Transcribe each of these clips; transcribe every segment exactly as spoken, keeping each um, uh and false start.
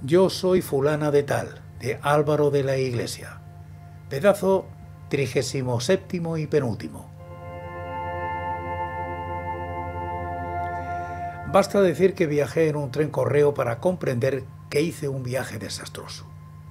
Yo soy fulana de tal, de Álvaro de la Iglesia. Pedazo trigésimo séptimo y penúltimo. Basta decir que viajé en un tren correo para comprender que hice un viaje desastroso.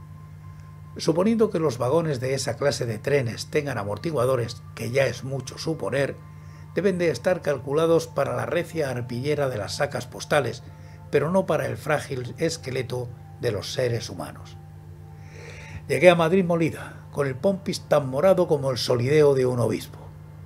Suponiendo que los vagones de esa clase de trenes tengan amortiguadores, que ya es mucho suponer, deben de estar calculados para la recia arpillera de las sacas postales, pero no para el frágil esqueleto de los seres humanos. Llegué a Madrid molida, con el pompis tan morado como el solideo de un obispo.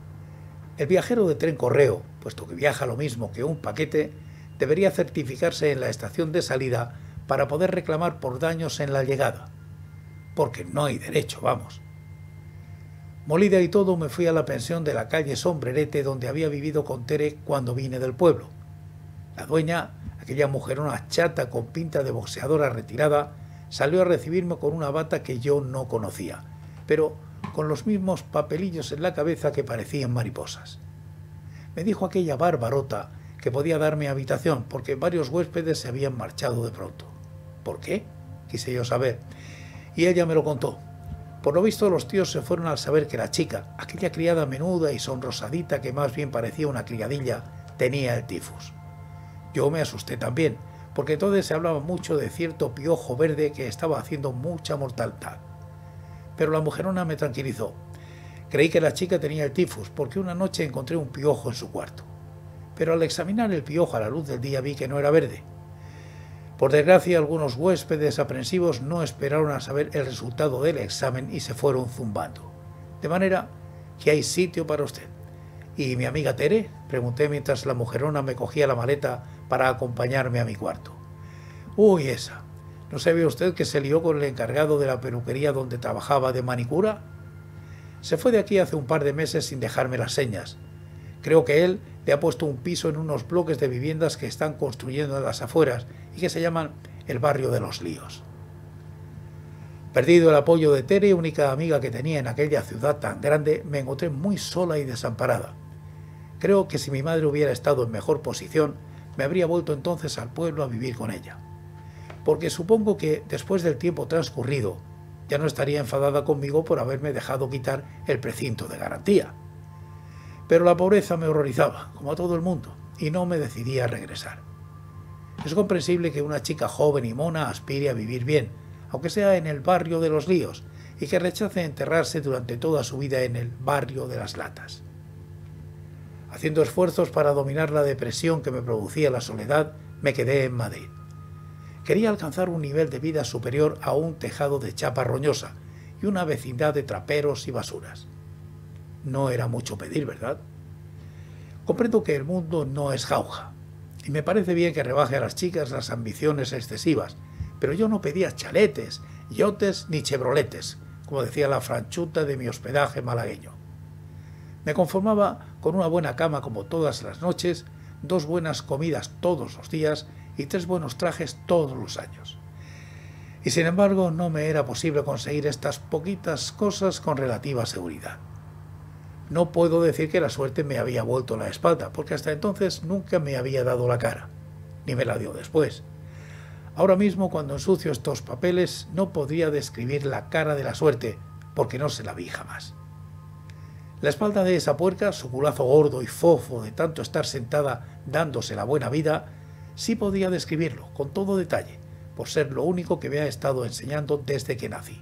El viajero de tren correo, puesto que viaja lo mismo que un paquete, debería certificarse en la estación de salida para poder reclamar por daños en la llegada. Porque no hay derecho, vamos. Molida y todo me fui a la pensión de la calle Sombrerete donde había vivido con Tere cuando vine del pueblo. La dueña, aquella mujerona chata con pinta de boxeadora retirada, salió a recibirme con una bata que yo no conocía, pero con los mismos papelillos en la cabeza que parecían mariposas. Me dijo aquella barbarota que podía darme habitación porque varios huéspedes se habían marchado de pronto. ¿Por qué? Quise yo saber. Y ella me lo contó. Por lo visto los tíos se fueron al saber que la chica, aquella criada menuda y sonrosadita que más bien parecía una criadilla, tenía el tifus. Yo me asusté también, porque entonces se hablaba mucho de cierto piojo verde que estaba haciendo mucha mortandad. Pero la mujerona me tranquilizó. Creí que la chica tenía el tifus porque una noche encontré un piojo en su cuarto. Pero al examinar el piojo a la luz del día vi que no era verde. Por desgracia, algunos huéspedes aprensivos no esperaron a saber el resultado del examen y se fueron zumbando. De manera que hay sitio para usted. ¿Y mi amiga Tere?, pregunté mientras la mujerona me cogía la maleta para acompañarme a mi cuarto. Uy, esa. ¿No sabe usted que se lió con el encargado de la peluquería donde trabajaba de manicura? Se fue de aquí hace un par de meses sin dejarme las señas. Creo que él le ha puesto un piso en unos bloques de viviendas que están construyendo en las afueras y que se llaman el barrio de los líos. Perdido el apoyo de Tere, única amiga que tenía en aquella ciudad tan grande, me encontré muy sola y desamparada. Creo que si mi madre hubiera estado en mejor posición, me habría vuelto entonces al pueblo a vivir con ella. Porque supongo que, después del tiempo transcurrido, ya no estaría enfadada conmigo por haberme dejado quitar el precinto de garantía. Pero la pobreza me horrorizaba, como a todo el mundo, y no me decidí a regresar. Es comprensible que una chica joven y mona aspire a vivir bien, aunque sea en el barrio de los líos, y que rechace enterrarse durante toda su vida en el barrio de las latas. Haciendo esfuerzos para dominar la depresión que me producía la soledad, me quedé en Madrid. Quería alcanzar un nivel de vida superior a un tejado de chapa roñosa y una vecindad de traperos y basuras. No era mucho pedir, ¿verdad? Comprendo que el mundo no es jauja, y me parece bien que rebaje a las chicas las ambiciones excesivas, pero yo no pedía chaletes, yotes ni chevroletes, como decía la franchuta de mi hospedaje malagueño. Me conformaba con una buena cama como todas las noches, dos buenas comidas todos los días y tres buenos trajes todos los años. Y sin embargo no me era posible conseguir estas poquitas cosas con relativa seguridad. No puedo decir que la suerte me había vuelto la espalda, porque hasta entonces nunca me había dado la cara, ni me la dio después. Ahora mismo, cuando ensucio estos papeles, no podría describir la cara de la suerte, porque no se la vi jamás. La espalda de esa puerca, su culazo gordo y fofo de tanto estar sentada dándose la buena vida, sí podía describirlo con todo detalle, por ser lo único que me ha estado enseñando desde que nací.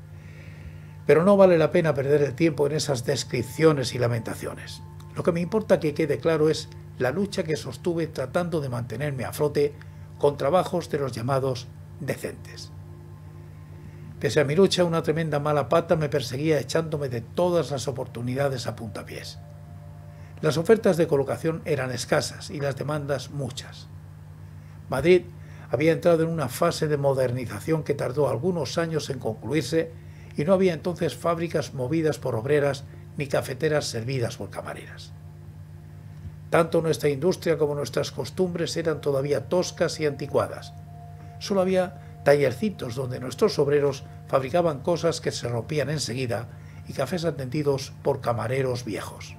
Pero no vale la pena perder el tiempo en esas descripciones y lamentaciones. Lo que me importa que quede claro es la lucha que sostuve tratando de mantenerme a flote con trabajos de los llamados decentes. Pese a mi lucha, una tremenda mala pata me perseguía echándome de todas las oportunidades a puntapiés. Las ofertas de colocación eran escasas y las demandas muchas. Madrid había entrado en una fase de modernización que tardó algunos años en concluirse y no había entonces fábricas movidas por obreras ni cafeteras servidas por camareras. Tanto nuestra industria como nuestras costumbres eran todavía toscas y anticuadas. Solo había tallercitos donde nuestros obreros fabricaban cosas que se rompían enseguida y cafés atendidos por camareros viejos.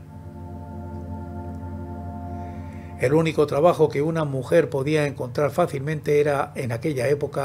El único trabajo que una mujer podía encontrar fácilmente era, en aquella época,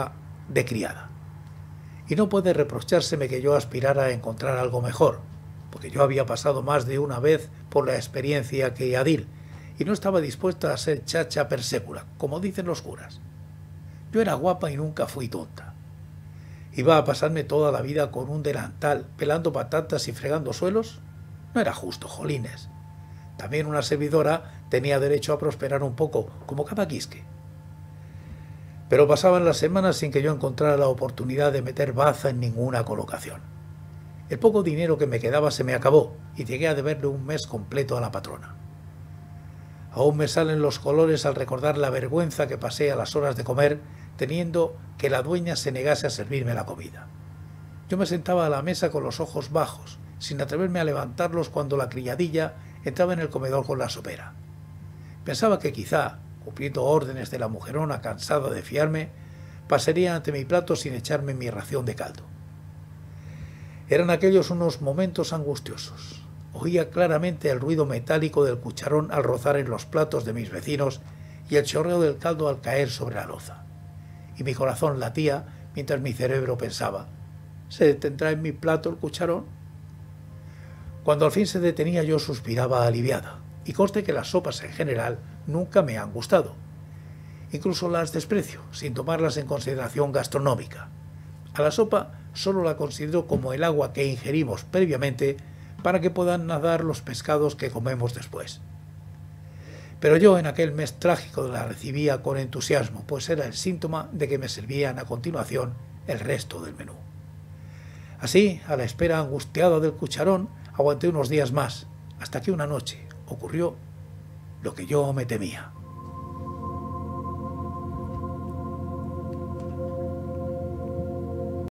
de criada. Y no puede reprochárseme que yo aspirara a encontrar algo mejor, porque yo había pasado más de una vez por la experiencia que Yadil, y no estaba dispuesta a ser chacha persécula, como dicen los curas. Yo era guapa y nunca fui tonta. ¿Iba a pasarme toda la vida con un delantal, pelando patatas y fregando suelos? No era justo, jolines. También una servidora tenía derecho a prosperar un poco, como cada quisque. Pero pasaban las semanas sin que yo encontrara la oportunidad de meter baza en ninguna colocación. El poco dinero que me quedaba se me acabó y llegué a deberle un mes completo a la patrona. Aún me salen los colores al recordar la vergüenza que pasé a las horas de comer, teniendo que la dueña se negase a servirme la comida. Yo me sentaba a la mesa con los ojos bajos, sin atreverme a levantarlos cuando la criadilla entraba en el comedor con la sopera. Pensaba que quizá, cumpliendo órdenes de la mujerona cansada de fiarme, pasaría ante mi plato sin echarme mi ración de caldo. Eran aquellos unos momentos angustiosos. Oía claramente el ruido metálico del cucharón al rozar en los platos de mis vecinos y el chorreo del caldo al caer sobre la loza. Y mi corazón latía mientras mi cerebro pensaba: ¿se detendrá en mi plato el cucharón? Cuando al fin se detenía yo suspiraba aliviada, y conste que las sopas en general nunca me han gustado. Incluso las desprecio, sin tomarlas en consideración gastronómica. A la sopa solo la considero como el agua que ingerimos previamente para que puedan nadar los pescados que comemos después. Pero yo en aquel mes trágico la recibía con entusiasmo, pues era el síntoma de que me servían a continuación el resto del menú. Así, a la espera angustiada del cucharón, aguanté unos días más, hasta que una noche ocurrió lo que yo me temía.